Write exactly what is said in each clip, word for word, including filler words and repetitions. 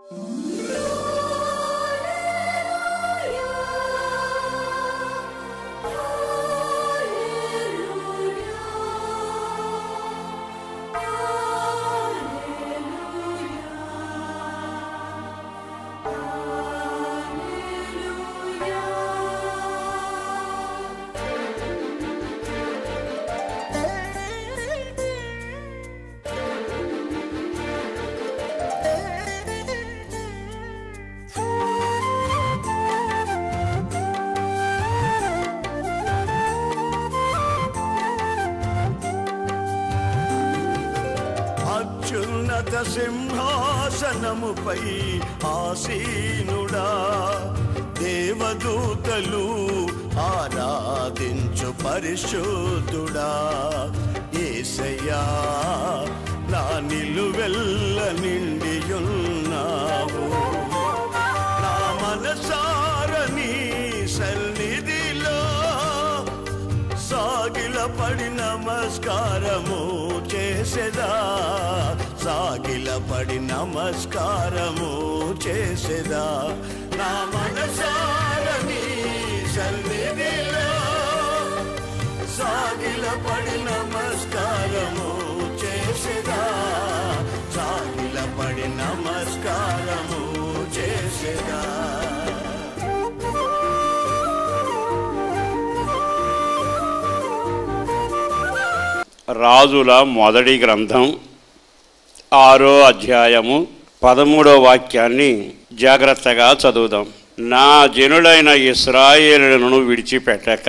అత్యున్నత సింహాసనముపై ఆసీనుడా, దేవదూతలు ఆరాధించు పరిశుద్ధుడా. యేసయ్యా నా నిలువెల్ల నిండియున్నావు, నా మనసారని సన్నిధిలో సాగిల పడి నమస్కారము చేసేదా, సాగిల పడి నమస్కారము చేసేదా. నా మనసారని సన్నిధిలో సాగిల పడి నమస్కారము చేసేదా, సాగిల పడి నమస్కారము చేసేదా. రాజుల మొదటి గ్రంథం ఆరో అధ్యాయము పదమూడో వాక్యాన్ని జాగ్రత్తగా చదువుదాం. నా జనులైన ఇశ్రాయేలులను విడిచిపెట్టక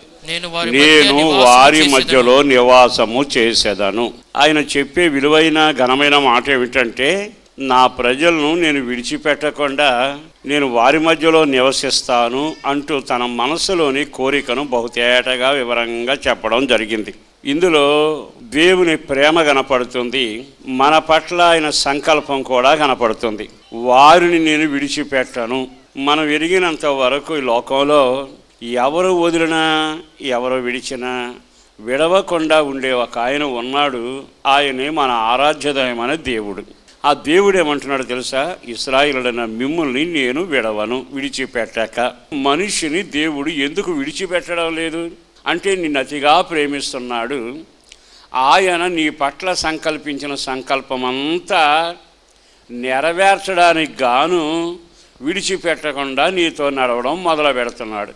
నేను వారి మధ్యలో నివాసము చేసేదను. ఆయన చెప్పే విలువైన ఘనమైన మాట ఏమిటంటే, నా ప్రజలను నేను విడిచిపెట్టకుండా నేను వారి మధ్యలో నివసిస్తాను అంటూ తన మనసులోని కోరికను బహుతేటగా వివరంగా చెప్పడం జరిగింది. ఇందులో దేవుని ప్రేమ కనపడుతుంది, మన పట్ల ఆయన సంకల్పం కూడా కనపడుతుంది. వారిని నేను విడిచిపెట్టను. మనం ఎరిగినంత వరకు ఈ లోకంలో ఎవరు వదిలినా ఎవరు విడిచినా విడవకుండా ఉండే ఒక ఆయన ఉన్నాడు. ఆయనే మన ఆరాధ్యదయమైన దేవుడు. ఆ దేవుడు ఏమంటున్నాడు తెలుసా? ఇశ్రాయేలుడైన మిమ్ముల్ని నేను విడవను, విడిచిపెట్టక. మనిషిని దేవుడు ఎందుకు విడిచిపెట్టడం లేదు అంటే, నిన్ను అతిగా ప్రేమిస్తున్నాడు. ఆయన నీ పట్ల సంకల్పించిన సంకల్పమంతా నెరవేర్చడానికి గాను విడిచిపెట్టకుండా నీతో నడవడం మొదలు పెడుతున్నాడు.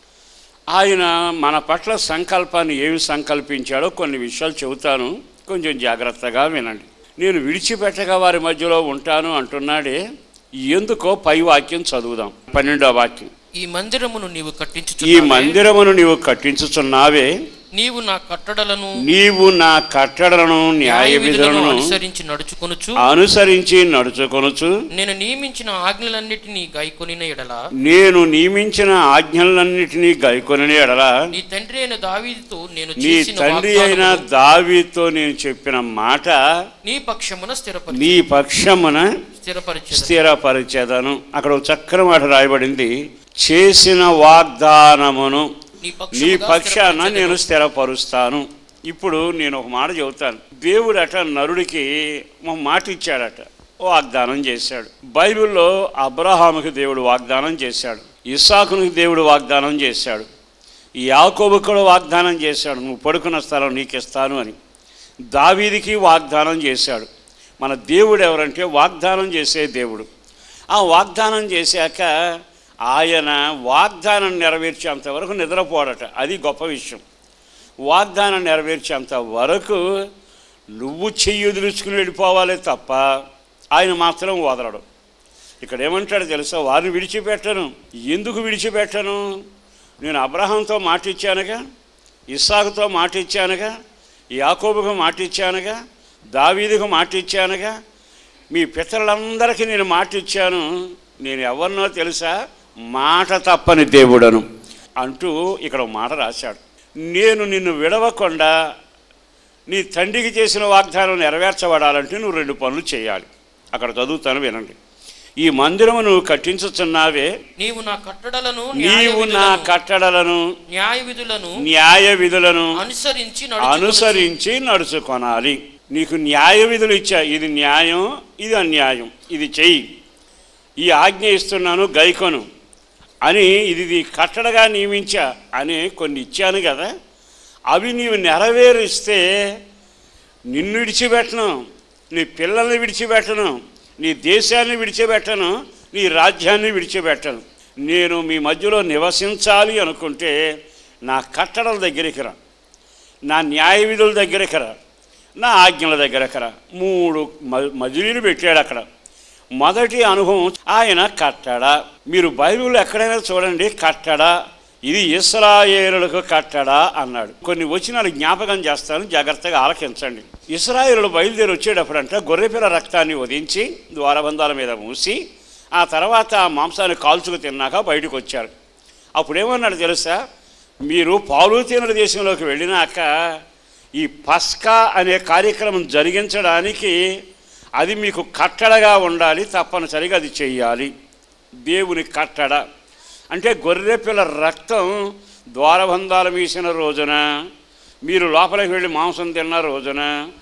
ఆయన మన పట్ల సంకల్పాన్ని ఏమి సంకల్పించాడో కొన్ని విషయాలు చెబుతాను, కొంచెం జాగ్రత్తగా వినండి. నేను విడిచిపెట్టగా వారి మధ్యలో ఉంటాను అంటున్నాడే, ఎందుకో పై వాక్యం చదువుదాం. పన్నెండో వాక్యం. ఈ మందిరమును నీవు కట్టించు ఈ మందిరమును నీవు కట్టించుచున్నావే, నీవు నా కట్టడలను నీవు నా కట్టడలను న్యాయ విధులను అనుసరించి నడుచుకొనుచు అనుసరించి నడుచుకొనుచు నేను నియమించిన ఆజ్ఞలన్నిటినీ గైకొనిన ఎడల నేను నియమించిన ఆజ్ఞలన్నిటినీ గైకొనిన ఎడల నీ తండ్రి అయిన దావీదుతో నేను నీ తండ్రి అయిన దావీదుతో నేను చెప్పిన మాట నీ పక్షమున స్థిరపరి నీ పక్షమున స్థిరపరిచేదను స్థిరపరిచేదను. అక్కడ ఒక చక్కని మాట రాయబడింది, చేసిన వాగ్దానమును నీ పక్షాన నేను స్థిరపరుస్తాను. ఇప్పుడు నేను ఒక మాట చెబుతాను. దేవుడు అట నరుడికి మాట ఇచ్చాడట, వాగ్దానం చేశాడు. బైబిల్లో అబ్రహాముకి దేవుడు వాగ్దానం చేశాడు, ఇస్సాకునికి దేవుడు వాగ్దానం చేశాడు, యాకోబుకు కూడా వాగ్దానం చేశాడు, నువ్వు పడుకున్న స్థలం నీకు ఇస్తాను అని. దావీదుకి వాగ్దానం చేశాడు. మన దేవుడు ఎవరంటే వాగ్దానం చేసే దేవుడు. ఆ వాగ్దానం చేశాక ఆయన వాగ్దానం నెరవేర్చేంత వరకు నిద్రపోడట. అది గొప్ప విషయం. వాగ్దానం నెరవేర్చేంత వరకు నువ్వు చెయ్యి వదిలించుకుని వెళ్ళిపోవాలి తప్ప ఆయన మాత్రం వదలడు. ఇక్కడ ఏమంటాడు తెలుసా? వారిని విడిచిపెట్టను. ఎందుకు విడిచిపెట్టను? నేను అబ్రహాంతో మాట ఇచ్చానుగా, ఇస్సాకుతో మాట ఇచ్చానుగా, యాకోబుకు మాట ఇచ్చానుగా, దావీదుకు మాట ఇచ్చానుగా, మీ పితరులందరికీ నేను మాట ఇచ్చాను. నేను ఎవరినో తెలుసా? మాట తప్పని దేవుడను అంటూ ఇక్కడ మాట రాశాడు. నేను నిన్ను విడవకుండా నీ తండ్రికి చేసిన వాగ్దానం నెరవేర్చబడాలంటే నువ్వు రెండు పనులు చేయాలి. అక్కడ చదువుతాను, వినండి. ఈ మందిరము నువ్వు కట్టించుచున్నావే, నీవు నా కట్టడలను నీవు నా కట్టడలను న్యాయ విధులను న్యాయ విధులను అనుసరించి అనుసరించి నడుచుకొనాలి. నీకు న్యాయ విధులు ఇచ్చా, ఇది న్యాయం, ఇది అన్యాయం, ఇది చెయ్యి, ఈ ఆజ్ఞ ఇస్తున్నాను గైకొను అని ఇది కట్టడగా నియమించా అని కొన్ని ఇచ్చాను కదా, అవి నీవు నెరవేరిస్తే నిన్ను విడిచిపెట్టను, నీ పిల్లల్ని విడిచిపెట్టను, నీ దేశాన్ని విడిచిపెట్టను, నీ రాజ్యాన్ని విడిచిపెట్టను. నేను మీ మధ్యలో నివసించాలి అనుకుంటే నా కట్టడల దగ్గరికి రా, నా న్యాయ విధుల దగ్గరికి రా, నా ఆజ్ఞల దగ్గరికి రా. మూడు మజిలీలు పెట్టాడు అక్కడ. మొదటి అనుభవం ఆయన కట్టడ. మీరు బైబిల్లో ఎక్కడైనా చూడండి, కట్టడ ఇది ఇశ్రాయేలులకు కట్టడా అన్నాడు. కొన్ని వచనాలు జ్ఞాపకం చేస్తాను, జాగ్రత్తగా ఆలకించండి. ఇశ్రాయేలులు బయలుదేరి వచ్చేటప్పుడంట గొర్రెపిల్ల రక్తాన్ని వధించి ద్వారబంధాల మీద మూసి ఆ తర్వాత ఆ మాంసాన్ని కాల్చుకు తిన్నాక బయటకు వచ్చారు. అప్పుడేమన్నాడు తెలుసా, మీరు పాలూతీనుల దేశంలోకి వెళ్ళినాక ఈ పస్కా అనే కార్యక్రమం జరిగించడానికి అది మీకు కట్టడగా ఉండాలి, తప్పనిసరిగా అది చెయ్యాలి. దేవుని కట్టడ అంటే గొర్రెపిల్ల రక్తం ద్వారబంధాలు మీసిన రోజున, మీరు లోపలికి వెళ్ళి మాంసం తిన్న రోజున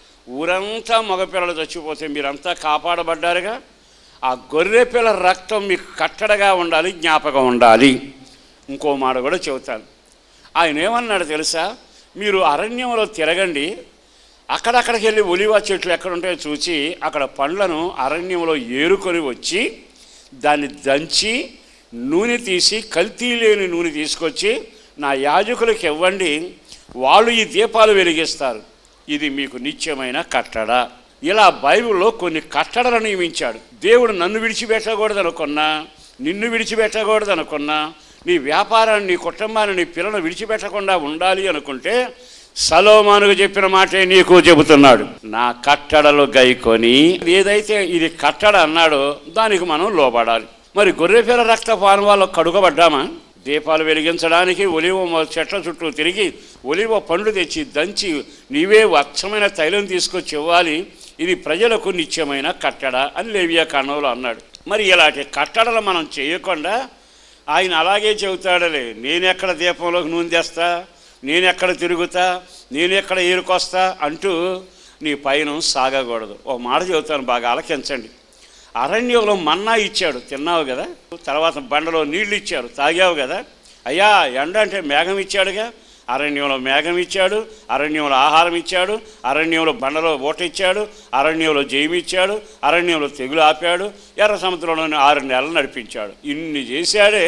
ఊరంతా మగపిల్లలు చచ్చిపోతే మీరంతా కాపాడబడ్డారుగా. ఆ గొర్రెపిల్ల రక్తం మీకు కట్టడగా ఉండాలి, జ్ఞాపకం ఉండాలి. ఇంకో మాట కూడా చెబుతాను. ఆయన ఏమన్నాడు తెలుసా, మీరు అరణ్యంలో తిరగండి, అక్కడక్కడికి వెళ్ళి ఒలివ చెట్లు ఎక్కడుంటాయో చూసి అక్కడ పండ్లను అరణ్యంలో ఏరుకొని వచ్చి దాన్ని దంచి నూనె తీసి కల్తీ లేని నూనె తీసుకొచ్చి నా యాజకులకు ఇవ్వండి, వాళ్ళు ఈ దీపాలు వెలిగిస్తారు. ఇది మీకు నిత్యమైన కట్టడ. ఇలా బైబిల్లో కొన్ని కట్టడలు నియమించాడు. దేవుడు నన్ను విడిచిపెట్టకూడదు అనుకున్నా, నిన్ను విడిచిపెట్టకూడదు అనుకున్నా, నీ వ్యాపారాన్ని, నీ కుటుంబాన్ని, నీ పిల్లలను విడిచిపెట్టకుండా ఉండాలి అనుకుంటే సలోమానుకు చెప్పిన మాటే నీకు చెబుతున్నాడు. నా కట్టడలు గైకొని, ఏదైతే ఇది కట్టడ అన్నాడో దానికి మనం లోబడాలి. మరి గొర్రెపిల్ల రక్తపానం వాళ్ళు కడుగబడ్డామా? దీపాలు వెలిగించడానికి ఒలివ చెట్ల చుట్టూ తిరిగి ఒలివ పండ్లు తెచ్చి దంచి నీవే అచ్చమైన తైలం తీసుకొచ్చి ఇవ్వాలి, ఇది ప్రజలకు నిత్యమైన కట్టడ అని లేవియా కాండంలో అన్నాడు. మరి ఇలాంటి కట్టడలు మనం చేయకుండా ఆయన అలాగే చెబుతాడలే, నేనెక్కడ దీపంలోకి నూనె తెస్తా, నేనెక్కడ తిరుగుతా, నేనెక్కడ ఏరుకొస్తా అంటూ నీ పైన సాగకూడదు. ఓ మాట చెబుతాను, బాగా ఆలకించండి. అరణ్యంలో మన్నా ఇచ్చాడు, తిన్నావు కదా. తర్వాత బండలో నీళ్లు ఇచ్చారు, తాగావు కదా. అయ్యా ఎండ అంటే మేఘం ఇచ్చాడుగా. అరణ్యంలో మేఘం ఇచ్చాడు, అరణ్యంలో ఆహారం ఇచ్చాడు, అరణ్యంలో బండలో ఓట ఇచ్చాడు, అరణ్యంలో జయమి ఇచ్చాడు, అరణ్యంలో తెగులు ఆపాడు, ఎర్ర సముద్రంలోని ఆరు నెలలు నడిపించాడు. ఇన్ని చేశాడే.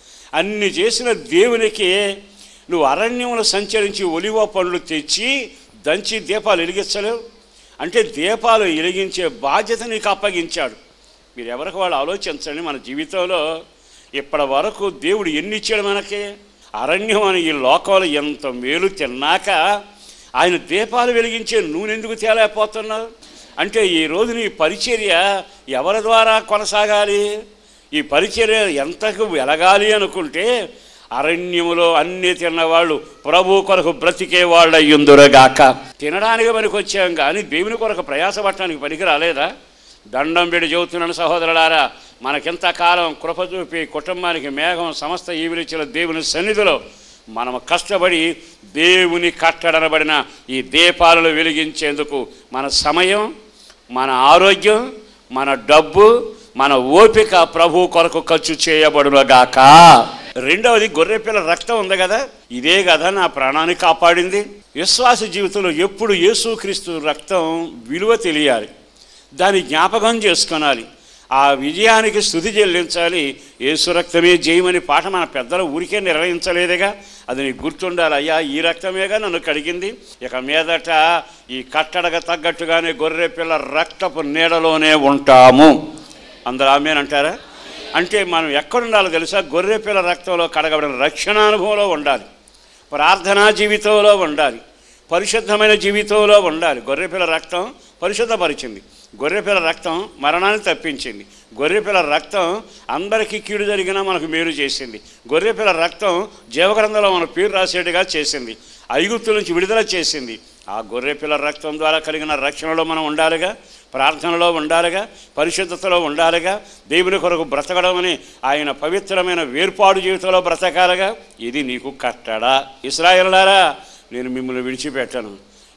అన్ని చేసిన దేవునికి నువ్వు అరణ్యంలో సంచరించి ఒలివ పండ్లు తెచ్చి దంచి దీపాలు వెలిగించలేవు అంటే దీపాలు వెలిగించే బాధ్యత నీకు అప్పగించాడు. మీరు ఎవరికి వాళ్ళు ఆలోచించండి. మన జీవితంలో ఇప్పటి వరకు దేవుడు ఎన్ని ఇచ్చాడు మనకి. అరణ్యం అని ఈ లోకంలో ఎంత మేలు తిన్నాక ఆయన దీపాలు వెలిగించే నూనె ఎందుకు తేలేకపోతున్నావు అంటే, ఈరోజు నీ పరిచర్య ఎవరి ద్వారా కొనసాగాలి? ఈ పరిచర్య ఎంతకు వెలగాలి అనుకుంటే అరణ్యములో అన్నీ తిన్నవాళ్ళు ప్రభు కొరకు బ్రతికే వాళ్ళు అయ్యుందురుగాక. తినడానికి పనికి వచ్చాం కానీ దేవుని కొరకు ప్రయాసపడటానికి పనికి రాలేదా? దండం పెడి చెబుతున్నాను సహోదరులారా, మనకింతకాలం కృప చూపి కుటుంబానికి మేఘం సమస్త ఈవిలిచ్చిన దేవుని సన్నిధిలో మనం కష్టపడి దేవుని కట్టడనబడిన ఈ దీపాలను వెలిగించేందుకు మన సమయం, మన ఆరోగ్యం, మన డబ్బు, మన ఓపిక ప్రభు కొరకు ఖర్చు చేయబడునుగాక. రెండవది గొర్రెపిల్ల రక్తం ఉంది కదా, ఇదే కదా నా ప్రాణాన్ని కాపాడింది. విశ్వాస జీవితంలో ఎప్పుడు యేసుక్రీస్తు రక్తం విలువ తెలియాలి, దాన్ని జ్ఞాపకం చేసుకొనాలి, ఆ విజయానికి స్తుతి చెల్లించాలి. యేసు రక్తమే జయమని పాట మన పెద్దలు ఊరికే నిర్వహించలేదుగా, అది నీకు గుర్తుండాలి. అయ్యా ఈ రక్తమేగా నన్ను కడిగింది, ఇక మీదట ఈ కట్టడగా తగ్గట్టుగానే గొర్రెపిల్ల రక్తపు నీడలోనే ఉంటాము. అందరూ ఆమేనంటారా? అంటే మనం ఎక్కడుండాలో తెలుసా? గొర్రెపిల్ల రక్తంలో కడగబడిన రక్షణానుభవంలో ఉండాలి, ప్రార్థనా జీవితంలో ఉండాలి, పరిశుద్ధమైన జీవితంలో ఉండాలి. గొర్రెపిల్ల రక్తం పరిశుద్ధపరిచింది, గొర్రెపిల్ల రక్తం మరణాన్ని తప్పించింది, గొర్రెపిల్ల రక్తం అందరికీ కీడు జరిగినా మనకు మేలు చేసింది, గొర్రెపిల్ల రక్తం జీవగ్రంథంలో మన పేరు రాసేట్టుగా చేసింది, ఐగుప్తు నుంచి విడుదల చేసింది. ఆ గొర్రెపిల్ల రక్తం ద్వారా కలిగిన రక్షణలో మనం ఉండాలిగా, ప్రార్థనలో ఉండాలిగా, పరిశుద్ధతలో ఉండాలిగా, దేవుని కొరకు బ్రతకడం అని ఆయన పవిత్రమైన వేర్పాటు జీవితంలో బ్రతకాలిగా. ఇది నీకు కట్టడా. ఇశ్రాయేలులారా, నేను మిమ్మల్ని విడిచిపెట్టను,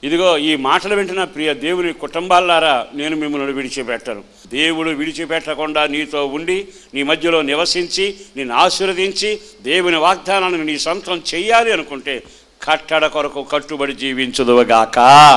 ఇదిగో ఈ మాటలు వింటున్న ప్రియ దేవుని కుటుంబాలారా, నేను మిమ్మల్ని విడిచిపెట్టను. దేవుడు విడిచిపెట్టకుండా నీతో ఉండి నీ మధ్యలో నివసించి నిన్ను ఆశీర్వదించి దేవుని వాగ్దానాన్ని నీ సొంతం చెయ్యాలి అనుకుంటే కట్టడ కొరకు కట్టుబడి జీవించుదువుగాక.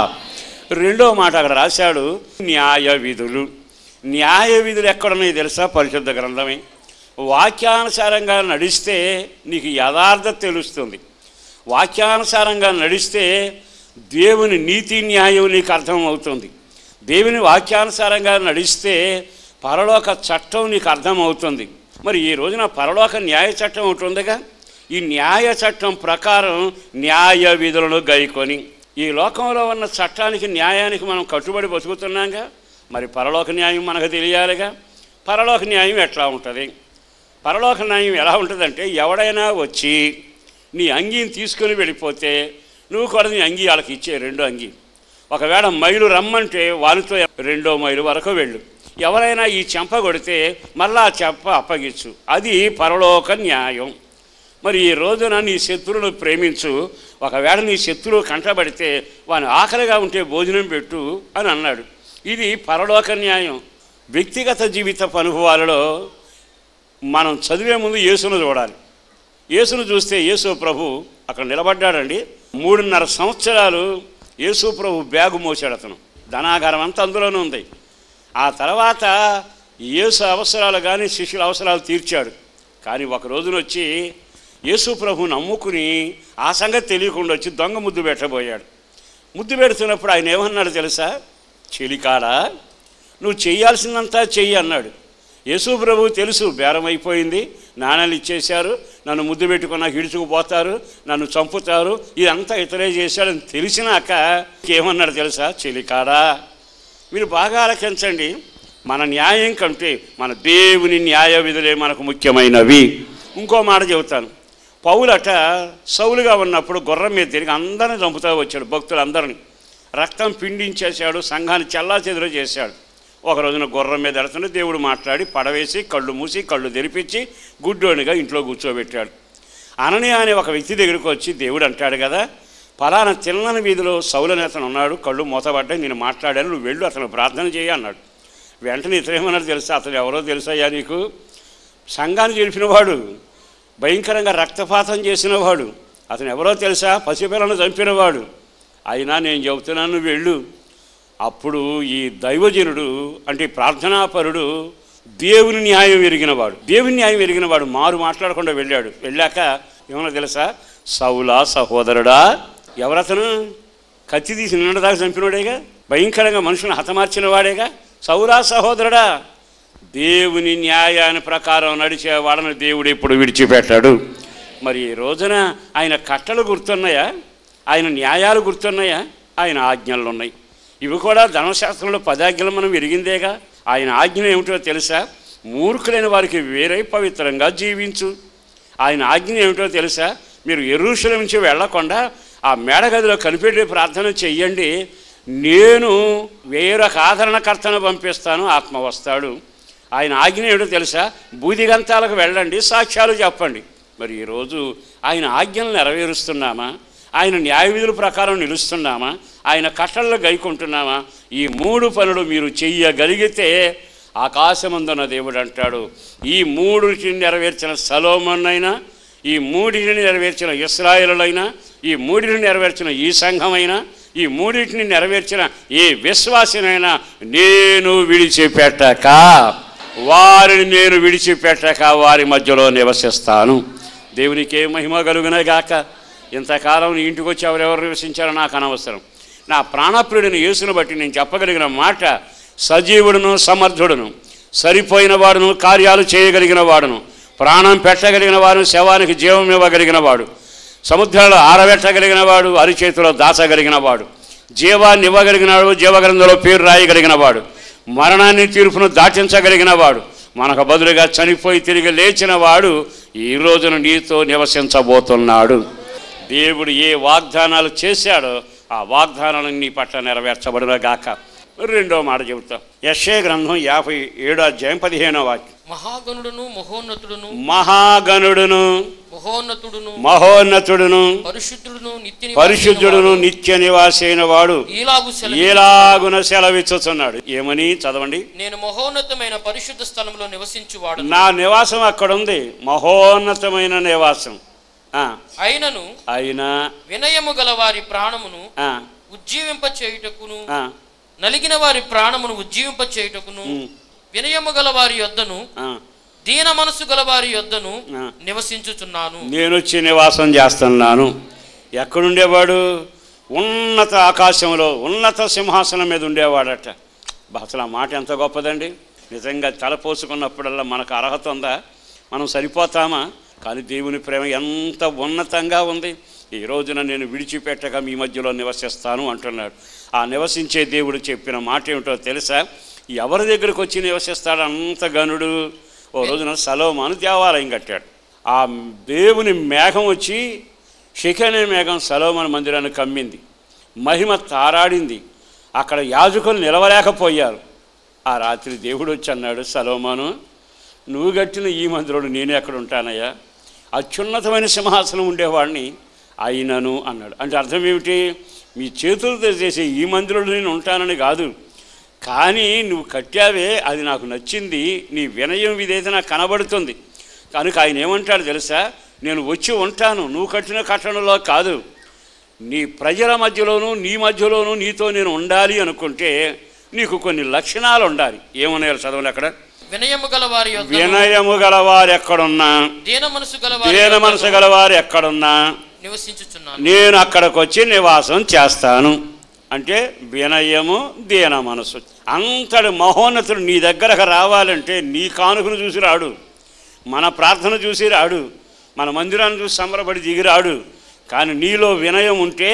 రెండో మాట అక్కడ రాశాడు, న్యాయ విధులు. న్యాయ విధులు ఎక్కడున్నాయి తెలుసా? పరిశుద్ధ గ్రంథమే. వాక్యానుసారంగా నడిస్తే నీకు యథార్థత తెలుస్తుంది. వాక్యానుసారంగా నడిస్తే దేవుని నీతి న్యాయం నీకు అర్థమవుతుంది. దేవుని వాక్యానుసారంగా నడిస్తే పరలోక చట్టం నీకు అర్థమవుతుంది. మరి ఈ రోజున పరలోక న్యాయ చట్టం ఒకటి ఉందిగా. ఈ న్యాయ చట్టం ప్రకారం న్యాయ విధులను గైకొని ఈ లోకంలో ఉన్న చట్టానికి న్యాయానికి మనం కట్టుబడి బతుకుతున్నాంగా. మరి పరలోక న్యాయం మనకు తెలియాలిగా. పరలోక న్యాయం ఎట్లా ఉంటుంది? పరలోక న్యాయం ఎలా ఉంటుందంటే, ఎవడైనా వచ్చి నీ అంగీని తీసుకొని వెళ్ళిపోతే నువ్వు కూడా నీ అంగీ వాళ్ళకి ఇచ్చే రెండో అంగీ. ఒకవేళ మైలు రమ్మంటే వాళ్ళతో రెండో మైలు వరకు వెళ్ళు. ఎవరైనా ఈ చెంప కొడితే మళ్ళా ఆ చెంప అప్పగించు. అది పరలోక న్యాయం. మరి ఈ రోజున నీ శత్రువును ప్రేమించు. ఒకవేళ నీ శత్రువు కంటబడితే వాని ఆకలిగా ఉంటే భోజనం పెట్టు అని అన్నాడు. ఇది పరలోక న్యాయం. వ్యక్తిగత జీవిత అనుభవాలలో మనం చదివే ముందు యేసును చూడాలి. యేసును చూస్తే యేసు ప్రభు అక్కడ నిలబడ్డాడండి. మూడున్నర సంవత్సరాలు యేసు ప్రభు బ్యాగు మోసాడు. అతను ధనాగారం అంతా అందులోనే ఉంది. ఆ తర్వాత యేసు అవసరాలు కానీ శిష్యుల అవసరాలు తీర్చాడు. కానీ ఒక రోజున వచ్చి యేసు ప్రభు నమ్ముకుని ఆ సంగతి తెలియకుండా వచ్చి దొంగ ముద్దు పెట్టబోయాడు. ముద్దు పెడుతున్నప్పుడు ఆయన ఏమన్నాడు తెలుసా? చెలికాడా, నువ్వు చెయ్యాల్సిందంతా చెయ్యి అన్నాడు. యేసు ప్రభు తెలుసు, బేరం అయిపోయింది, నాణాలు ఇచ్చేశారు, నన్ను ముద్దు పెట్టుకున్నా హిడుచుకుపోతారు, నన్ను చంపుతారు, ఇదంతా ఇతరే చేశాడని తెలిసినాక ఏమన్నాడు తెలుసా? చెలికాడా, మీరు బాగా ఆలకించండి. మన న్యాయం కంటే మన దేవుని న్యాయ విధులే మనకు ముఖ్యమైనవి. ఇంకో మాట చెబుతాను. పౌలట సౌలుగా ఉన్నప్పుడు గుర్రం మీద తిరిగి అందరిని చంపుతూ వచ్చాడు. భక్తులందరినీ రక్తం పిండించేశాడు, సంఘాన్ని చెల్లా చెదురు చేశాడు. ఒక రోజున గుర్రం మీద వెళ్తుంటే దేవుడు మాట్లాడి పడవేసి కళ్ళు మూసి కళ్ళు తెరిపించి గుడ్డోనిగా ఇంట్లో కూర్చోబెట్టాడు. అననీయ అనే ఒక వ్యక్తి దగ్గరికి వచ్చి దేవుడు అంటాడు కదా, పలానా తిన్నని వీధిలో సౌలు అతను ఉన్నాడు, కళ్ళు మూతబడ్డాయి, నేను మాట్లాడాను, నువ్వు వెళ్ళు అతను ప్రార్థన చేయి అన్నాడు. వెంటనే ఇతరేమన్నాడు తెలుసా? అతను ఎవరో తెలుసయ్యా నీకు? సంఘాన్ని గెలిపినవాడు, భయంకరంగా రక్తపాతం చేసినవాడు. అతను ఎవరో తెలుసా? పసిపిల్లను చంపినవాడు. అయినా నేను చెబుతున్నాను, నువ్వు వెళ్ళు. అప్పుడు ఈ దైవజనుడు అంటే ప్రార్థనాపరుడు దేవుని న్యాయం ఎరిగినవాడు దేవుని న్యాయం ఎరిగినవాడు మారు మాట్లాడకుండా వెళ్ళాడు. వెళ్ళాక ఏమన్నా తెలుసా? సౌలా సహోదరుడా. ఎవరతను? కత్తి తీసి నిన్నదాకా చంపినవాడేగా, భయంకరంగా మనుషులను హతమార్చిన వాడేగా. సౌలా సహోదరుడా, దేవుని న్యాయాన్ని ప్రకారం నడిచేవాడని దేవుడు ఎప్పుడు విడిచిపెట్టాడు. మరి ఈ రోజున ఆయన కట్టలు గుర్తున్నాయా? ఆయన న్యాయాలు గుర్తున్నాయా? ఆయన ఆజ్ఞలు ఉన్నాయి. ఇవి కూడా ధర్మశాస్త్రంలో పదాజ్ఞలు మనం ఎరిగిందేగా. ఆయన ఆజ్ఞ ఏమిటో తెలుసా? మూర్ఖులైన వారికి వేరై పవిత్రంగా జీవించు. ఆయన ఆజ్ఞ ఏమిటో తెలుసా? మీరు యెరూషలేము నుంచి వెళ్లకుండా ఆ మేడగదిలో కనిపెట్టి ప్రార్థన చెయ్యండి, నేను వేరొక ఆదరణకర్తను పంపిస్తాను, ఆత్మ వస్తాడు. ఆయన ఆజ్ఞ ఏమిటో తెలుసా? బూదిగంతాలకు వెళ్ళండి, సాక్ష్యాలు చెప్పండి. మరి ఈరోజు ఆయన ఆజ్ఞలు నెరవేరుస్తున్నామా? ఆయన న్యాయ విధుల ప్రకారం నిలుస్తున్నామా? ఆయన కట్టల్లో గైకుంటున్నామా? ఈ మూడు పనులు మీరు చెయ్యగలిగితే ఆకాశమందున్న దేవుడు అంటాడు, ఈ మూడిటిని నెరవేర్చిన సొలొమోనైనా, ఈ మూడిటిని నెరవేర్చిన ఇశ్రాయేలులైనా, ఈ మూడిటిని నెరవేర్చిన ఈ సంఘమైనా, ఈ మూడింటిని నెరవేర్చిన ఏ విశ్వాసినైనా నేను విడిచిపెట్టక వారిని నేను విడిచిపెట్టక వారి మధ్యలో నివసిస్తాను. దేవునికే మహిమ కలుగునగాక. ఇంతకాలం నీ ఇంటికి వచ్చి ఎవరెవరు నివసించారో నాకు అనవసరం. నా ప్రాణప్రియుడిని యేసును బట్టి నేను చెప్పగలిగిన మాట, సజీవుడును సమర్థుడును, సరిపోయిన వాడును, కార్యాలు చేయగలిగిన వాడును, ప్రాణం పెట్టగలిగిన వాడు, శవానికి జీవం ఇవ్వగలిగిన వాడు, సముద్రాలు ఆరబెట్టగలిగిన వాడు, అరిచేతిలో దాచగలిగిన వాడు, జీవాన్ని ఇవ్వగలిగిన వాడు, జీవగ్రంథంలో పేరు రాయగలిగిన వాడు, మరణాన్ని తీర్పును దాటించగలిగిన వాడు, మనకు బదులుగా చనిపోయి తిరిగి లేచిన వాడు ఈ రోజున నీతో నివసించబోతున్నాడు. దేవుడు ఏ వాగ్దానాలు చేశాడో ఆ వాగ్దానాలను నీ పట్ల నెరవేర్చబడుగాక. రెండో మాట చెబుతాం. యెషయా గ్రంథం యాభై ఏడో అధ్యాయం పదిహేనో వాక్యం. మహాగణుడును మహోన్నతుడును మహాగణుడును మహోన్నతుడును మహోన్నతుడును పరిశుద్ధుడును నిత్య పరిశుద్ధుడును నిత్య నివాసైన వాడు ఈలాగు ఎలాగున సెలవిచ్చుచున్నాడు. ఏమని చదవండి. నేను మహోన్నతమైన పరిశుద్ధ స్థలంలో నివసించువాడు. నా నివాసం అక్కడ ఉంది, మహోన్నతమైన నివాసం. అయినను అయినా వినయము గల వారి ప్రాణమును ఉజ్జీవింప చేయుటకును నలిగిన వారి ప్రాణమును ఉజ్జీవింప చేయుటకును వినయము గల వారి యొద్దను దీన మనసు గల వారి యొద్దను నివసించుచున్నాను. నేను వచ్చి నివాసం చేస్తున్నాను. ఎక్కడుండేవాడు? ఉన్నత ఆకాశంలో ఉన్నత సింహాసనం మీద ఉండేవాడట. అసలు ఆ మాట ఎంత గొప్పదండి. నిజంగా తలపోసుకున్నప్పుడల్లా మనకు అర్హత ఉందా? మనం సరిపోతామా? కానీ దేవుని ప్రేమ ఎంత ఉన్నతంగా ఉంది. ఈ రోజున నేను విడిచిపెట్టగా మీ మధ్యలో నివసిస్తాను అంటున్నాడు. ఆ నివసించే దేవుడు చెప్పిన మాట ఏమిటో తెలుసా? ఎవరి దగ్గరకు వచ్చి నివసిస్తాడు అంత గనుడు? ఓ రోజున సలోమాను దేవాలయం కట్టాడు. ఆ దేవుని మేఘం వచ్చి షెకెనా మేఘం సలోమాను మందిరాన్ని కమ్మింది. మహిమ తారాడింది. అక్కడ యాజకులు నిలవలేకపోయారు. ఆ రాత్రి దేవుడు వచ్చి అన్నాడు, సలోమాను, నువ్వు కట్టిన ఈ మందిరంలో నేను ఎక్కడ ఉంటానయ్యా? అత్యున్నతమైన సింహాసనం ఉండేవాడిని అయినను అన్నాడు. అంటే అర్థం ఏమిటి? మీ చేతులతో చేసే ఈ మందిరంలో నేను ఉంటానని కాదు, కానీ నువ్వు కట్టావే అది నాకు నచ్చింది, నీ వినయం ఇదైతే నాకు కనబడుతుంది కనుక ఆయన ఏమంటాడు తెలుసా? నేను వచ్చి ఉంటాను, నువ్వు కట్టిన కట్టడంలో కాదు, నీ ప్రజల మధ్యలోనూ నీ మధ్యలోనూ నీతో నేను ఉండాలి అనుకుంటే నీకు కొన్ని లక్షణాలు ఉండాలి. ఏమన్నాయో చదవలే అక్కడ. వినయము గలవారి వినయము గలవారు ఎక్కడున్నా, దీన మనసు దీన మనసు గలవారు ఎక్కడున్నా నివసించుచున్నాను, నేను అక్కడికి వచ్చి నివాసం చేస్తాను. అంటే వినయము దీన మనసు. అంతటి మహోన్నతుడు నీ దగ్గరకు రావాలంటే నీ కానుకను చూసి రాడు, మన ప్రార్థన చూసి రాడు, మన మందిరాన్ని చూసి సంబరపడి దిగి రాడు. కానీ నీలో వినయం ఉంటే,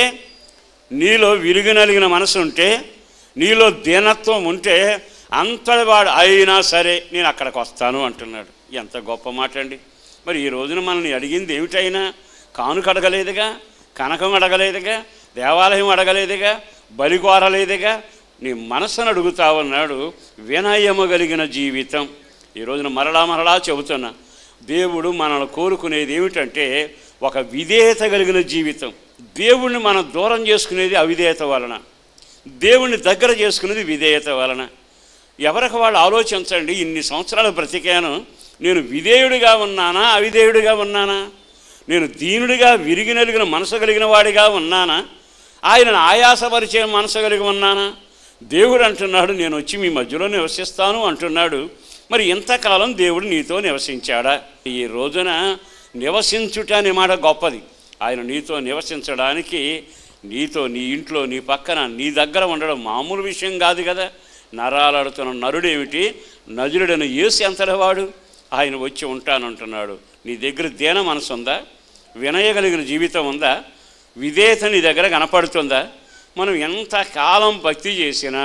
నీలో విరిగి నలిగిన మనసు ఉంటే, నీలో దీనత్వం ఉంటే అంతటి వాడు అయినా సరే నేను అక్కడికి వస్తాను అంటున్నాడు. ఎంత గొప్ప మాట అండి. మరి ఈ రోజున మనల్ని అడిగింది ఏమిటైనా? కానుక అడగలేదుగా, కనకం అడగలేదుగా, దేవాలయం అడగలేదుగా, బలి కోరలేదుగా, నీ మనసును అడుగుతావన్నాడు. వినయము కలిగిన జీవితం. ఈ రోజున మరలా మరలా చెబుతున్నా, దేవుడు మనల్ని కోరుకునేది ఏమిటంటే ఒక విధేయత కలిగిన జీవితం. దేవుణ్ణి మనం దూరం చేసుకునేది అవిధేయత వలన, దేవుణ్ణి దగ్గర చేసుకునేది విధేయత వలన. ఎవరికి వాళ్ళు ఆలోచించండి. ఇన్ని సంవత్సరాలు బ్రతికాను, నేను విధేయుడిగా ఉన్నానా అవిధేయుడిగా ఉన్నానా? నేను దీనుడిగా విరిగి నలిగిన మనసు కలిగిన వాడిగా ఉన్నానా? ఆయనను ఆయాసపరిచే మనసు కలిగి ఉన్నానా? దేవుడు అంటున్నాడు, నేను వచ్చి మీ మధ్యలో నివసిస్తాను అంటున్నాడు. మరి ఇంతకాలం దేవుడు నీతో నివసించాడా? ఈ రోజున నివసించుట అనే మాట గొప్పది. ఆయన నీతో నివసించడానికి, నీతో నీ ఇంట్లో నీ పక్కన నీ దగ్గర ఉండడం మామూలు విషయం కాదు కదా. నరాలాడుతున్న నరుడేమిటి, నజరుడైన యేసు ఎంతటివాడు? ఆయన వచ్చి ఉంటానంటున్నాడు. నీ దగ్గర దీన మనసు ఉందా? వినయగలిగిన జీవితం ఉందా? విధేయత నీ దగ్గర కనపడుతుందా? మనం ఎంతకాలం భక్తి చేసినా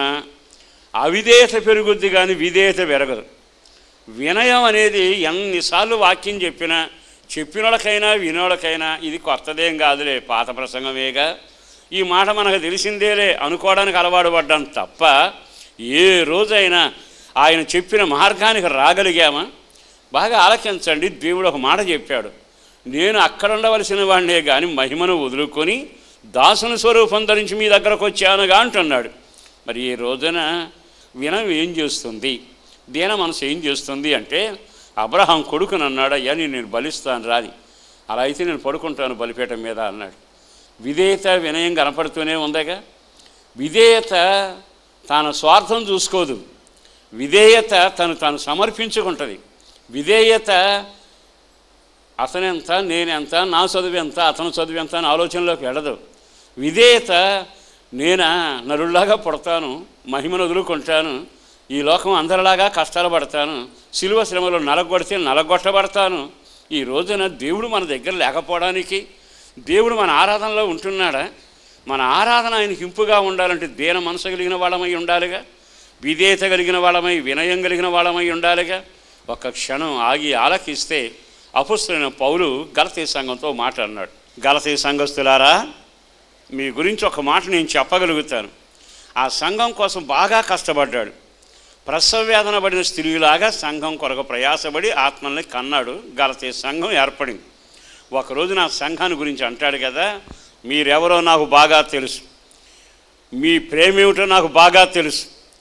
అవిధేయత పెరుగుద్ది కానీ విధేయత పెరగదు. వినయం అనేది ఎన్నిసార్లు వాక్యం చెప్పినా, చెప్పినోళ్ళకైనా వినోళ్ళకైనా ఇది కొత్తదేం కాదులే, పాత ప్రసంగమేగా, ఈ మాట మనకు తెలిసిందేలే అనుకోవడానికి అలవాటు పడ్డాం తప్ప ఏ రోజైనా ఆయన చెప్పిన మార్గానికి రాగలిగామా? బాగా ఆలకించండి. దేవుడు ఒక మాట చెప్పాడు, నేను అక్కడ ఉండవలసిన వాడినే కానీ మహిమను వదులుకొని దాసుని స్వరూపం ధరించి మీ దగ్గరకు వచ్చానుగా అంటున్నాడు. మరి ఈ రోజున వినయం ఏం చేస్తుంది, దీన మనసు ఏం చేస్తుంది అంటే, అబ్రహాం కొడుకుని అన్నాడు, అయ్యా నేను నేను బలిస్తాను రాని, అలా అయితే నేను పడుకుంటాను బలిపీఠం మీద అన్నాడు. విధేయత వినయం కనపడుతూనే ఉందగా. విధేయత తన స్వార్థం చూసుకోదు, విధేయత తను తాను సమర్పించుకుంటుంది. విధేయత అతనెంత నేనెంత, నా చదువు ఎంత అతను చదువు ఎంత అని ఆలోచనలోకి వెళ్ళదు. విధేయత నేనా నరుల్లాగా పుడతాను, మహిమను వదులుకుంటాను, ఈ లోకం అందరిలాగా కష్టాలు పడతాను, సిలువ శ్రమలో నలగొడితే నలగొట్టబడతాను. ఈ రోజున దేవుడు మన దగ్గర లేకపోవడానికి, దేవుడు మన ఆరాధనలో ఉంటున్నాడా? మన ఆరాధన ఆయనకి ఇంపుగా ఉండాలంటే దీన మనసు కలిగిన వాళ్ళమై ఉండాలిగా, విధేయత కలిగిన వాళ్ళమై, వినయం కలిగిన వాళ్ళమై ఉండాలిగా. ఒక క్షణం ఆగి ఆలకిస్తే అపొస్తలుడైన పౌలు గలతీ సంఘంతో మాట అన్నాడు. గలతీ సంఘస్థులారా, మీ గురించి ఒక మాట నేను చెప్పగలుగుతాను. ఆ సంఘం కోసం బాగా కష్టపడ్డాడు. ప్రసవ వేదన పడిన స్త్రీలాగా సంఘం కొరకు ప్రయాసపడి ఆత్మల్ని కన్నాడు. గలతీ సంఘం ఏర్పడింది. ఒకరోజు నా సంఘాన్ని గురించి అంటాడు కదా, మీరెవరో నాకు బాగా తెలుసు, మీ ప్రేమ ఏమిటో నాకు బాగా తెలుసు.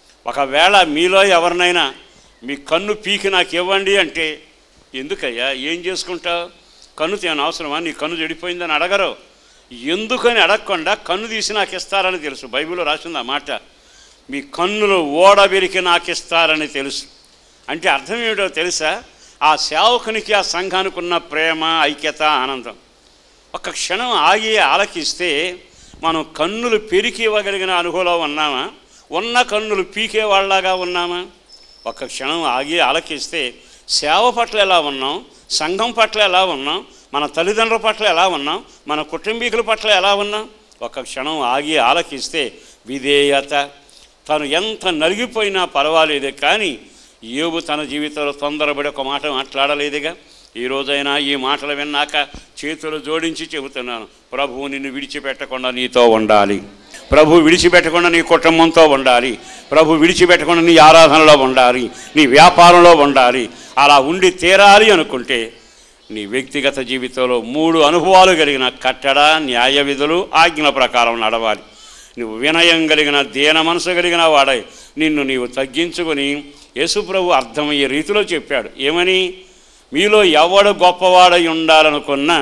ఒకవేళ మీలో ఎవరినైనా మీ కన్ను పీకి నాకు ఇవ్వండి అంటే, ఎందుకయ్యా ఏం చేసుకుంటావు, కన్ను తేను అవసరమా, నీ కన్ను చెడిపోయిందని అడగరు. ఎందుకని అడగకుండా కన్ను తీసి నాకు ఇస్తారని తెలుసు. బైబిల్లో రాసింది ఆ మాట, మీ కన్నులు ఓడబెరికి నాకు ఇస్తారని తెలుసు. అంటే అర్థం ఏమిటో తెలుసా, ఆ సేవకునికి ఆ సంఘానికి ఉన్న ప్రేమ, ఐక్యత, ఆనందం. ఒక క్షణం ఆగి ఆలకిస్తే మనం కన్నులు పెరికి ఇవ్వగలిగిన అనుభవంలో ఉన్నామా, ఉన్న కన్నులు పీకే వాళ్ళలాగా ఉన్నామా? ఒక క్షణం ఆగి ఆలకిస్తే సేవ పట్ల ఎలా ఉన్నాం, సంఘం పట్ల ఎలా ఉన్నాం, మన తల్లిదండ్రుల పట్ల ఎలా ఉన్నాం, మన కుటుంబీకుల పట్ల ఎలా ఉన్నాం? ఒక క్షణం ఆగి ఆలకిస్తే విధేయత. తను ఎంత నలిగిపోయినా పర్వాలేదు, కానీ యోబు తన జీవితంలో తొందరపడి ఒక మాట మాట్లాడలేదుగా. ఈ రోజైనా ఈ మాటలు విన్నాక చేతులు జోడించి చెబుతున్నాను, ప్రభువు నిన్ను విడిచిపెట్టకుండా నీతో ఉండాలి, ప్రభు విడిచిపెట్టకుండా నీ కుటుంబంతో ఉండాలి, ప్రభు విడిచిపెట్టకుండా నీ ఆరాధనలో ఉండాలి, నీ వ్యాపారంలో ఉండాలి. అలా ఉండి తీరాలి అనుకుంటే నీ వ్యక్తిగత జీవితంలో మూడు అనుభవాలు కలిగిన కట్టడ, న్యాయ విధులు, ఆజ్ఞల ప్రకారం నడవాలి. నువ్వు వినయం కలిగిన, దీన మనసు కలిగిన వాడై నిన్ను నీవు తగ్గించుకొని యేసుప్రభు అర్థమయ్యే రీతిలో చెప్పాడు. ఏమని? మీలో ఎవడు గొప్పవాడై ఉండాలనుకున్నా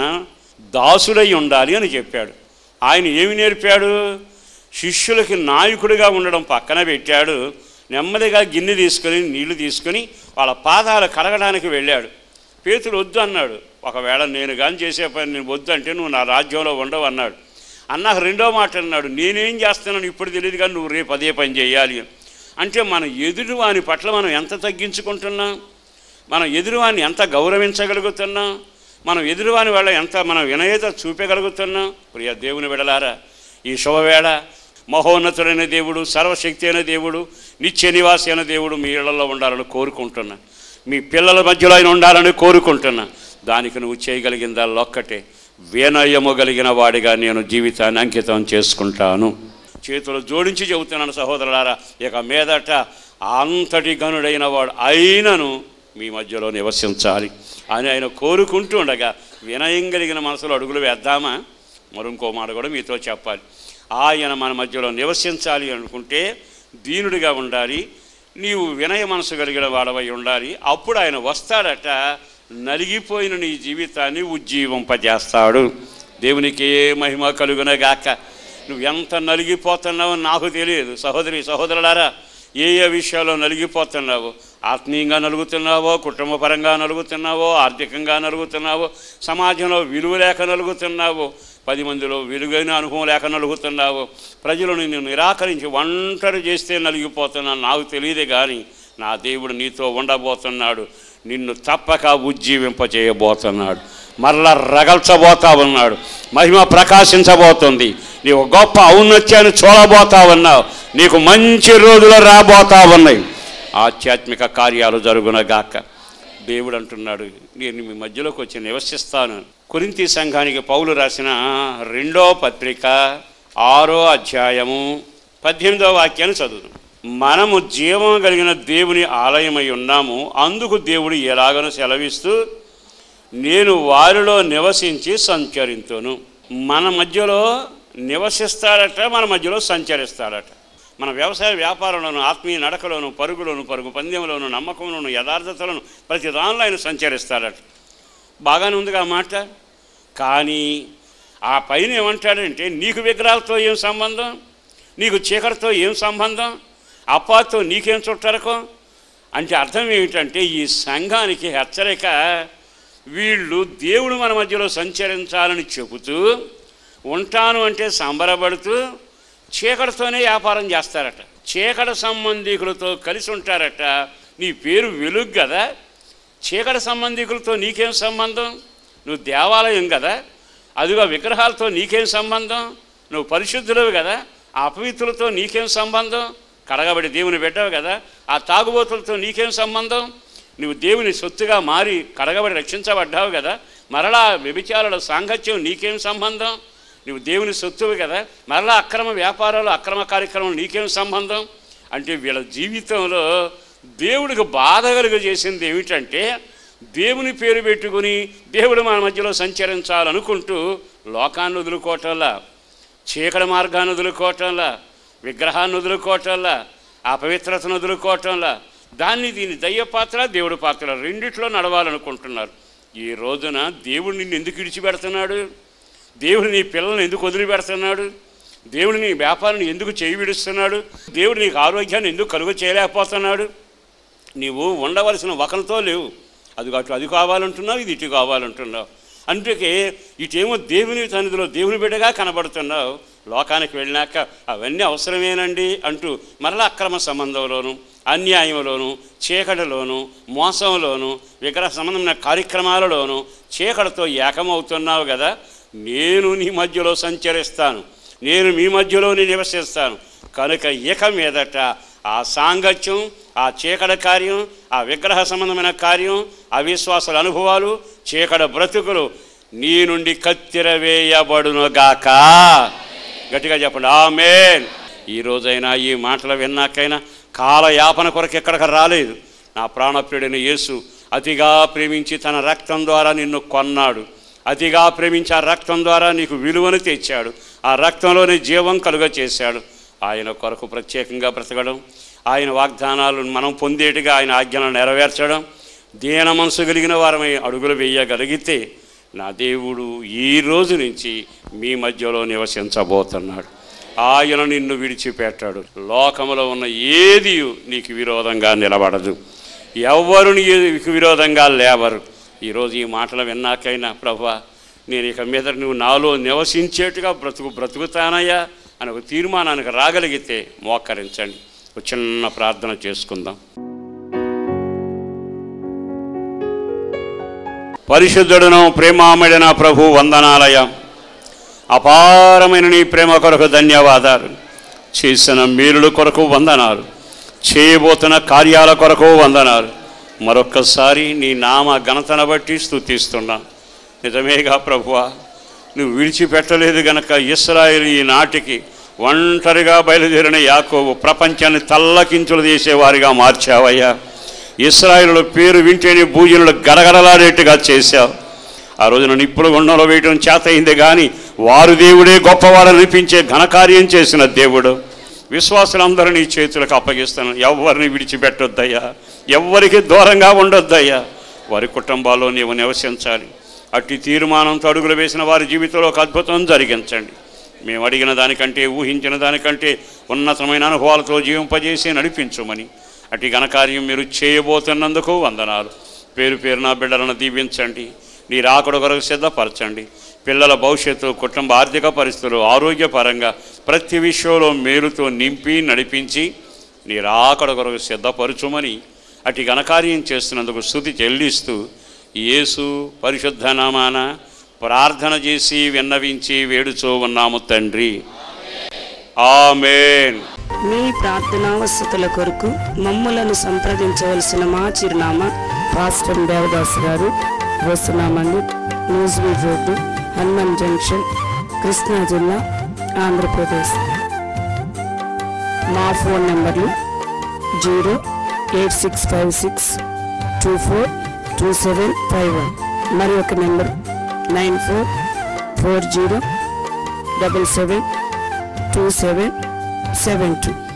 దాసుడై ఉండాలి అని చెప్పాడు. ఆయన ఏమి నేర్పాడు? శిష్యులకి నాయకుడిగా ఉండడం పక్కన పెట్టాడు. నెమ్మదిగా గిన్నె తీసుకొని నీళ్లు తీసుకొని వాళ్ళ పాదాలు కడగడానికి వెళ్ళాడు. పేతురు వద్దు అన్నాడు. ఒకవేళ నేను కానీ చేసే పని నేను వద్దు అంటే నువ్వు నా రాజ్యంలో ఉండవు అన్నాడు. అన్నాక రెండో మాట అన్నాడు, నేనేం చేస్తున్నాను ఇప్పుడు తెలియదు కానీ నువ్వు రేపు అదే పని చేయాలి. అంటే మన ఎదురువాని పట్ల మనం ఎంత తగ్గించుకుంటున్నాం, మనం ఎదురువాన్ని ఎంత గౌరవించగలుగుతున్నాం, మనం ఎదురువాని వాళ్ళ ఎంత మనం వినయత చూపగలుగుతున్నాం. ప్రియ దేవుని విడలారా, ఈ శుభవేళ మహోన్నతుడైన దేవుడు, సర్వశక్తి అయిన దేవుడు, నిత్య నివాసి అయిన దేవుడు మీ ఇళ్లలో ఉండాలని కోరుకుంటున్నా, మీ పిల్లల మధ్యలో ఆయన ఉండాలని కోరుకుంటున్నా. దానికి నువ్వు చేయగలిగిందల్లా ఒక్కటే, వినయము కలిగిన వాడిగా నేను జీవితాన్ని అంకితం చేసుకుంటాను. చేతులు జోడించి చెబుతున్నాను సహోదరులారా, ఇక మీదట అంతటి గనుడైన వాడు అయినను మీ మధ్యలో నివసించాలి అని ఆయన కోరుకుంటూ ఉండగా వినయం కలిగిన మనసులో అడుగులు వేద్దామా? మరొంకో మాట కూడా మీతో చెప్పాలి. ఆయన మన మధ్యలో నివసించాలి అనుకుంటే దీనుడిగా ఉండాలి, నీవు వినయ మనసు కలిగిన వాడవై ఉండాలి. అప్పుడు ఆయన వస్తాడట, నలిగిపోయిన నీ జీవితాన్ని ఉజ్జీవింపజేస్తాడు. దేవునికి మహిమ కలుగునగాక. నువ్వు ఎంత నలిగిపోతున్నావో నాకు తెలియదు. సహోదరి సహోదరులారా, ఏ ఏ విషయాల్లో నలిగిపోతున్నావో, ఆత్మీయంగా నలుగుతున్నావో, కుటుంబపరంగా నలుగుతున్నావో, ఆర్థికంగా నలుగుతున్నావో, సమాజంలో విలువ లేక నలుగుతున్నావో, పది మందిలో వెలుగైన అనుభవం లేక నలుగుతున్నావో, ప్రజలు నిన్ను నిరాకరించి ఒంటరి చేస్తే నలిగిపోతున్నాను నాకు తెలియదే, కానీ నా దేవుడు నీతో ఉండబోతున్నాడు. నిన్ను తప్పక ఉజ్జీవింపచేయబోతున్నాడు. మరలా రగల్చబోతా ఉన్నాడు. మహిమ ప్రకాశించబోతుంది. నీవు గొప్ప ఔన్నత్యాన్ని చూడబోతా ఉన్నావు. నీకు మంచి రోజులు రాబోతా ఉన్నాయి. ఆధ్యాత్మిక కార్యాలు జరుగునగాక. దేవుడు అంటున్నాడు, నేను మీ మధ్యలోకి వచ్చి నివసిస్తాను. కొరింథీ సంఘానికి పౌలు రాసిన రెండో పత్రిక ఆరో అధ్యాయము పద్దెనిమిదవ వాక్యాన్ని చదువుతాం. మనము జీవం కలిగిన దేవుని ఆలయమై ఉన్నాము, అందుకు దేవుడు ఎలాగనో సెలవిస్తూ, నేను వారిలో నివసించి సంచరింతును. మన మధ్యలో నివసిస్తాడట, మన మధ్యలో సంచరిస్తాడట. మన వ్యవసాయ వ్యాపారంలోను, ఆత్మీయ నడకలోను, పరుగులోను, పరుగు పందెంలోను, నమ్మకంలోను, యథార్థతలను ప్రతి దానిలో ఆయన సంచరిస్తాడట. బాగానే ఉందిగా ఆ మాట. కానీ ఆ పైన ఏమంటాడంటే, నీకు విగ్రహాలతో ఏం సంబంధం, నీకు చీకటితో ఏం సంబంధం, అపాతో నీకేం చుట్టరకం అంటే అర్థం ఏమిటంటే, ఈ సంఘానికి హెచ్చరిక. వీళ్ళు దేవుడు మన మధ్యలో సంచరించాలని చెబుతూ ఉంటాను అంటే సంబరపడుతూ చీకటితోనే వ్యాపారం చేస్తారట, చీకటి సంబంధికులతో కలిసి ఉంటారట. నీ పేరు వెలుగు కదా, చీకటి సంబంధికులతో నీకేం సంబంధం? నువ్వు దేవాలయం కదా, అదిగో విగ్రహాలతో నీకేం సంబంధం? నువ్వు పరిశుద్ధులవి కదా, ఆ అపవిత్రులతో నీకేం సంబంధం? కడగబడి దేవుని బిడ్డవు కదా, ఆ తాగుబోతులతో నీకేం సంబంధం? నువ్వు దేవుని సొత్తుగా మారి కడగబడి రక్షించబడ్డావు కదా, మరలా వ్యభిచారుల సాంగత్యం నీకేం సంబంధం? నువ్వు దేవుని సొత్తువు కదా, మరలా అక్రమ వ్యాపారాలు, అక్రమ కార్యక్రమాలు నీకేం సంబంధం? అంటే వీళ్ళ జీవితంలో దేవుడికి బాధ కలుగజేసింది ఏమిటంటే, దేవుని పేరు పెట్టుకుని దేవుడు మన మధ్యలో సంచరించాలనుకుంటూ లోకాన్ని వదులుకోవటంలా, చీకటి మార్గాన్ని వదులుకోవటంలా, విగ్రహాన్ని వదులుకోవటంలా, అపవిత్రతను వదులుకోవటంలా, దాన్ని దీని దయ్య పాత్ర దేవుడి పాత్ర రెండిట్లో నడవాలనుకుంటున్నారు. ఈ రోజున దేవుడు నిన్ను ఎందుకు విడిచిపెడుతున్నాడు? దేవుడు నీ పిల్లల్ని ఎందుకు వదిలిపెడుతున్నాడు? దేవుడు నీ వ్యాపారాన్ని ఎందుకు చేయి విడుస్తున్నాడు? దేవుడు నీకు ఆరోగ్యాన్ని ఎందుకు కలుగు చేయలేకపోతున్నాడు? నీవు ఉండవలసిన వకంతో లేవు. అది అటు అది కావాలంటున్నావు, ఇది ఇటు కావాలంటున్నావు. అందుకే ఇటేమో దేవుని సన్నిధిలో దేవుని బిడ్డగా కనబడుతున్నావు, లోకానికి వెళ్ళినాక అవన్నీ అవసరమేనండి అంటూ మరలా అక్రమ సంబంధంలోను, అన్యాయంలోను, చీకటిలోను, మోసంలోను, విగ్రహ సంబంధమైన కార్యక్రమాలలోను చీకటితో ఏకమవుతున్నావు కదా. నేను నీ మధ్యలో సంచరిస్తాను, నేను మీ మధ్యలోనే నివసిస్తాను. కనుక ఇక మీదట ఆ సాంగత్యం, ఆ చీకటి కార్యం, ఆ విగ్రహ సంబంధమైన కార్యం, అవిశ్వాసాల అనుభవాలు, చీకటి బ్రతుకులు నీ నుండి కత్తిరవేయబడునుగాక. గట్టిగా చెప్పండి ఆమేన్. ఈ రోజైనా ఈ మాటలు విన్నాకైనా కాలయాపన కొరకు ఎక్కడికి రాలేదు. నా ప్రాణప్రియుడైన యేసు అతిగా ప్రేమించి తన రక్తం ద్వారా నిన్ను కొన్నాడు. అతిగా ప్రేమించి ఆ రక్తం ద్వారా నీకు విలువను తెచ్చాడు. ఆ రక్తంలోని జీవం కలుగ చేశాడు. ఆయన కొరకు ప్రత్యేకంగా బ్రతకడం, ఆయన వాగ్దానాలు మనం పొందేటిగా ఆయన ఆజ్ఞలను నెరవేర్చడం, దీన మనసు కలిగిన వారమై అడుగులు వేయగలిగితే నా దేవుడు ఈ రోజు నుంచి మీ మధ్యలో నివసించబోతున్నాడు. ఆయన నిన్ను విడిచిపెట్టాడు. లోకములో ఉన్న ఏది నీకు విరోధంగా నిలబడదు, ఎవ్వరు నీకు విరోధంగా లేవరు. ఈరోజు ఈ మాటలు విన్నాకైనా ప్రభువా నేను ఇక మీద నువ్వు నాలో నివసించేట్టుగా బ్రతుకు బ్రతుకుతానయ్యా అని ఒక తీర్మానానికి రాగలిగితే మోకరించండి. ఒక చిన్న ప్రార్థన చేసుకుందాం. పరిశుద్ధుడను ప్రేమామడిన ప్రభు వందనాలయ, అపారమైన నీ ప్రేమ కొరకు ధన్యవాదాలు. చేసిన మేలుల కొరకు వందనాలు, చేయబోతున్న కార్యాల కొరకు వందనాలు. మరొక్కసారి నీ నామ ఘనతను బట్టి స్తుతిస్తున్నా. నిజమేగా ప్రభువా, నువ్వు విడిచిపెట్టలేదు గనక ఇశ్రాయేలు ఈ నాటికి ఒంటరిగా బయలుదేరిన యాకోబు ప్రపంచాన్ని తల్లకించులు చేసేవారిగా మార్చావయ్యా. ఇశ్రాయేలుల పేరు వింటేనే భూజనులు గడగడలాడేట్టుగా చేశావు. ఆ రోజున నిప్పుల గుండంలో వేయడం చేత అయింది కానీ వారు దేవుడే గొప్పవాడని అనిపించే ఘనకార్యం చేసిన దేవుడు. విశ్వాసులందరూ నీ చేతులకు అప్పగిస్తాను. ఎవరిని విడిచిపెట్టొద్దయ్యా, ఎవ్వరికి దూరంగా ఉండొద్దయ్యా. వారి కుటుంబాల్లో నీవు నివసించాలి. అట్టి తీర్మానంతో అడుగులు వేసిన వారి జీవితంలో ఒక అద్భుతం జరిగించండి. మేము అడిగిన దానికంటే, ఊహించిన దానికంటే ఉన్నతమైన అనుభవాలతో జీవింపజేసి నడిపించమని అట్టి ఘనకార్యం మీరు చేయబోతున్నందుకు వందనాలు. పేరు పేరు నా బిడ్డలను దీవించండి. నీ రాకడ కొరకు సిద్ధపరచండి. పిల్లల భవిష్యత్తు, కుటుంబ ఆర్థిక పరిస్థితులు, ఆరోగ్యపరంగా ప్రతి విషయంలో మేలుతో నింపి నడిపించి నీ రాకడ కొరకు సిద్ధపరచుమని అట్టి ఘనకార్యం చేస్తున్నందుకు స్తుతి చెల్లిస్తూ యేసు పరిశుద్ధ నామాన ప్రార్థన చేసి విన్నవించి వేడుచూ ఉన్నాము తండ్రి. ఆమేన్. మీ ప్రార్థనావసతుల కొరకు మమ్మలను సంప్రదించవలసిన మా చిరునామా పాస్టర్ దేవదాస్ గారు, వస్తున్నామండి, న్యూస్వీడ్ రోడ్డు, హనుమాన్ జంక్షన్, కృష్ణా జిల్లా, ఆంధ్రప్రదేశ్. మా ఫోన్ నెంబర్లు zero eight six five six two four two seven five one, మరి ఒక number nine four four zero double seven two seven seven two.